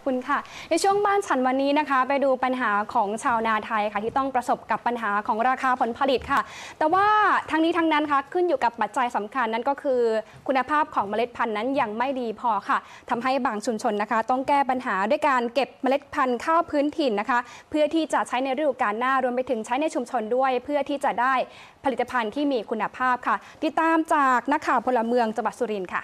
คุณค่ะในช่วงบ้านฉันวันนี้นะคะไปดูปัญหาของชาวนาไทยค่ะที่ต้องประสบกับปัญหาของราคาผลผลิตค่ะแต่ว่าทั้งนี้ทั้งนั้นค่ะขึ้นอยู่กับปัจจัยสำคัญนั่นก็คือคุณภาพของเมล็ดพันธุ์นั้นยังไม่ดีพอค่ะทำให้บางชุมชนนะคะต้องแก้ปัญหาด้วยการเก็บเมล็ดพันธุ์ข้าวพื้นถิ่นนะคะเพื่อที่จะใช้ในฤดูกาลหน้ารวมไปถึงใช้ในชุมชนด้วยเพื่อที่จะได้ผลิตภัณฑ์ที่มีคุณภาพค่ะติดตามจากนักข่าวพลเมืองจังหวัดสุรินทร์ค่ะ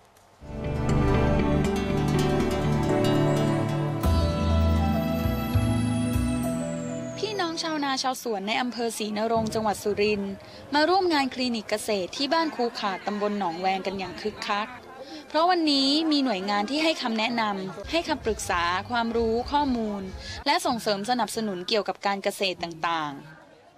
พี่น้องชาวนาชาวสวนในอำเภอศรีนรงค์จังหวัดสุรินทร์มาร่วมงานคลินิกเกษตรที่บ้านคูขาดตำบลหนองแวงกันอย่างคึกคักเพราะวันนี้มีหน่วยงานที่ให้คำแนะนำให้คำปรึกษาความรู้ข้อมูลและส่งเสริมสนับสนุนเกี่ยวกับการเกษตรต่างๆ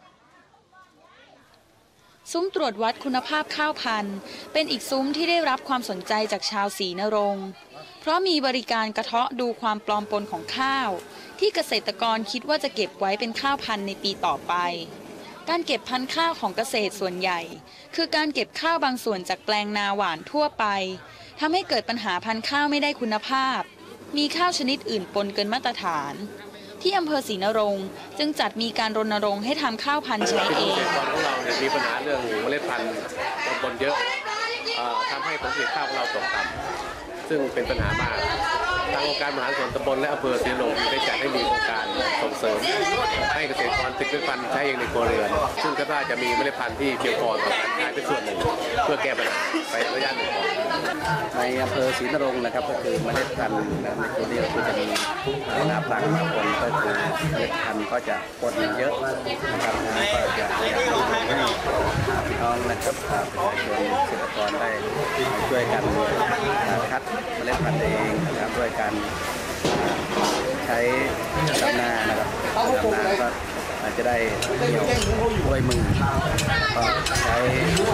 ซุ้มตรวจวัดคุณภาพข้าวพันธุ์เป็นอีกซุ้มที่ได้รับความสนใจจากชาวศรีนรงค์เพราะมีบริการกระเทาะดูความปลอมปนของข้าวที่เกษตรกรคิดว่าจะเก็บไว้เป็นข้าวพันธุ์ในปีต่อไปการเก็บพันธุ์ข้าวของเกษตรส่วนใหญ่คือการเก็บข้าวบางส่วนจากแปลงนาหวานทั่วไปทำให้เกิดปัญหาพันธุ์ข้าวไม่ได้คุณภาพมีข้าวชนิดอื่นปนเกินมาตรฐานที่อำเภอศรีนรงค์จึงจัดมีการรณรงค์ให้ทำข้าวพันธุ์ใช้เองของเรามีปัญหาเรื่องเมล็ดพันธุ์ปนเยอะทำให้ผลผลิตข้าวของเราตกต่ำซึ่งเป็นปัญหามากทางองค์การบริหารส่วนตำบลและอำเภอศรีนรงค์ได้จัดให้มีโครงการส่งเสริมให้เกษตรกรติดเมล็ดพันธุ์ใช้เองในครัวเรือนซึ่งก็น่าจะมีเมล็ดพันธุ์ที่เพียงพอต่อการขายเป็นส่วนหนึ่งเพื่อแก้ปัญหาไประยะหนึ่งในอำเภอศรีนรงค์นะครับก็คือเมล็ดพันธุ์ในตัวนี้ก็จะมีน้ำต่างมาปนก็คือเมล็ดพันธุ์ก็จะปนเยอะนะครับก็อยากให้พี่น้องนะครับประชาชนเกษตรกรได้ช่วยกันคัดเมล็ดพันธุ์เองนะครับด้วยการใช้ดำนานะครับดำนาก็อาจจะได้เกี่ยวด้วยมือก็ใช้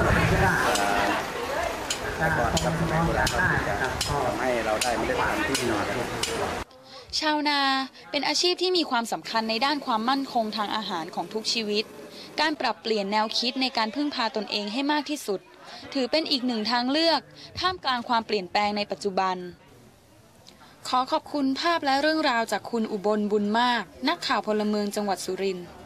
แต่ก่อนครับสมัยโบราณก็จะทำให้เราได้เมล็ดพันธุ์ที่ดีนะครับชาวนาเป็นอาชีพที่มีความสำคัญในด้านความมั่นคงทางอาหารของทุกชีวิตการปรับเปลี่ยนแนวคิดในการพึ่งพาตนเองให้มากที่สุดถือเป็นอีกหนึ่งทางเลือกท่ามกลางความเปลี่ยนแปลงในปัจจุบันขอขอบคุณภาพและเรื่องราวจากคุณอุบลบุญมากนักข่าวพลเมืองจังหวัดสุรินทร์